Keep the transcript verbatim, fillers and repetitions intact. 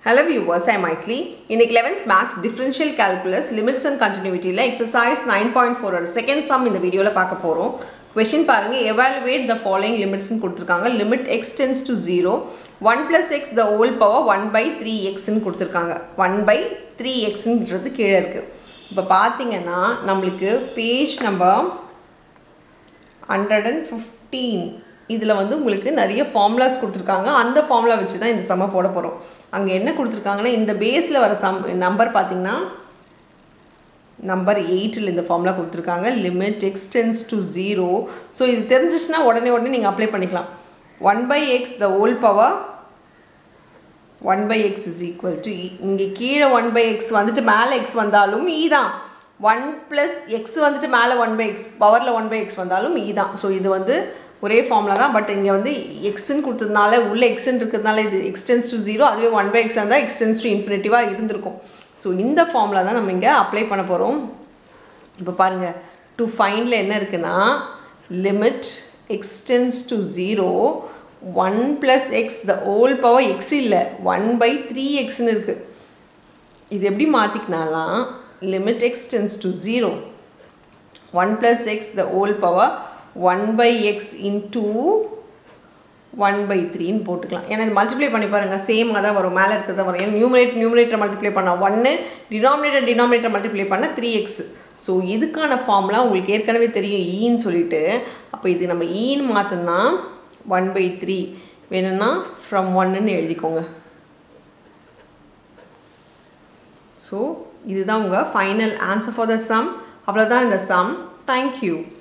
Hello viewers, I am Maitli. In eleventh Max Differential Calculus Limits and Continuity la exercise nine point four oda second sum in the video la paaka porom. Question parunga, evaluate the following limits nu kuduthirukanga. Limit x tends to zero, one plus x the whole power one by three x nu kuduthirukanga. one by three x ன்றது கீழ இருக்கு. இப்ப பாத்தீங்கன்னா நமக்கு page number one fifteen இதுல வந்து உங்களுக்கு நிறைய ஃபார்முலாஸ் கொடுத்திருக்காங்க. அந்த ஃபார்முலா வச்சு தான் இந்த சம்ம போட போறோம். அங்க என்ன கொடுத்திருக்காங்கன்னா இந்த பேஸ்ல வர சம் நம்பர் பாத்தீங்கன்னா நம்பர் eight ல இந்த ஃபார்முலா கொடுத்திருக்காங்க. limit x tends to zero. So இது தெரிஞ்சிச்சுனா உடனே உடனே நீங்க அப்ளை பண்ணிக்கலாம். one by x the whole power one by x is equal to e. இங்க கீழ one by x வந்துட்டு மேல x வந்தாலும் e தான். one plus x வந்துட்டு மேல one by x பவர்ல one by x வந்தாலும் e தான். சோ இது வந்து ஒரே ஃபார்முலா தான். பட் இங்க வந்து x ன்னு கொடுத்ததனால உள்ள x ன்னு இருக்கிறதனால இது x tends to zero, அதுவே one by x இருந்தா x tends to infinity வா இருந்திருக்கும். சோ இந்த ஃபார்முலா தான் நம்ம இங்க அப்ளை பண்ண போறோம். இப்போ பாருங்க to find ல என்ன இருக்குனா limit x tends to zero, one plus x the whole power x இல்ல one by three x ன்னு இருக்கு. இது எப்படி மாத்திக்கனாலாம் limit x tends to zero, one plus x the whole power one by x into one by three ன்னு போட்டுக்கலாம். ஏன்னா இது multiply பண்ணி பாருங்க சேம் அதான் வரும், மேல இருக்குதா வரும். ஏன்னா நியூமரேட்டர் நியூமரேட்டர் மல்டிப்ளை பண்ணா one, டினாமினேட்டர் டினாமினேட்டர் மல்டிப்ளை பண்ணா three x. சோ இதுக்கான ஃபார்முலா உங்களுக்கு ஏற்கனவே தெரியும் e ன்னு சொல்லிட்டு. அப்ப இது நம்ம e ன்னு மாத்தனா one by three வேணும்னா from one ன்னு எழுதிக்கோங்க. சோ இதுதான் உங்க final answer for the sum. அவ்வளவுதான் இந்த சம். Thank you.